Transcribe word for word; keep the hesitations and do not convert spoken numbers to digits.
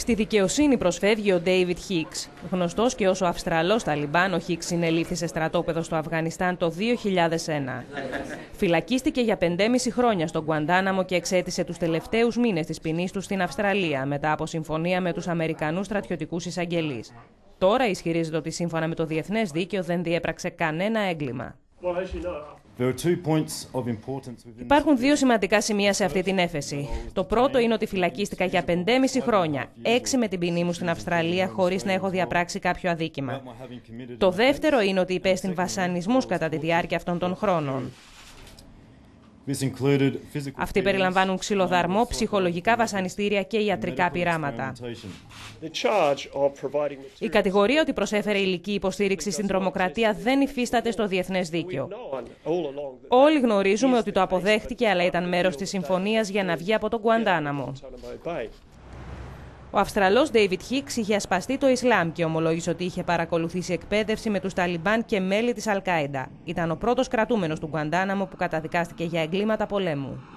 Στη δικαιοσύνη προσφεύγει ο Ντέιβιντ Χίξ. Γνωστός και ως ο Αυστραλός Ταλιμπάν, ο Χίξ συνελήφθη σε στρατόπεδο στο Αφγανιστάν το δύο χιλιάδες ένα. Φυλακίστηκε για πεντέμισι χρόνια στον Γκουαντάναμο και εξέτησε τους τελευταίους μήνες της ποινής του στην Αυστραλία, μετά από συμφωνία με τους Αμερικανούς στρατιωτικούς εισαγγελείς. Τώρα ισχυρίζεται ότι σύμφωνα με το διεθνές δίκαιο δεν διέπραξε κανένα έγκλημα. Υπάρχουν δύο σημαντικά σημεία σε αυτή την έφεση. Το πρώτο είναι ότι φυλακίστηκα για πεντέμισι χρόνια, έξι με την ποινή μου στην Αυστραλία, χωρίς να έχω διαπράξει κάποιο αδίκημα. Το δεύτερο είναι ότι υπέστην βασανισμούς κατά τη διάρκεια αυτών των χρόνων. Αυτοί περιλαμβάνουν ξυλοδαρμό, ψυχολογικά βασανιστήρια και ιατρικά πειράματα. Η κατηγορία ότι προσέφερε υλική υποστήριξη στην τρομοκρατία δεν υφίσταται στο διεθνές δίκαιο. Όλοι γνωρίζουμε ότι το αποδέχτηκε, αλλά ήταν μέρος της συμφωνίας για να βγει από τον Γκουαντάναμο. Ο Αυστραλός Ντέιβιντ Χίξ είχε ασπαστεί το Ισλάμ και ομολόγησε ότι είχε παρακολουθήσει εκπαίδευση με τους Ταλιμπάν και μέλη της Αλ-Κάιντα. Ήταν ο πρώτος κρατούμενος του Γκουαντάναμο που καταδικάστηκε για εγκλήματα πολέμου.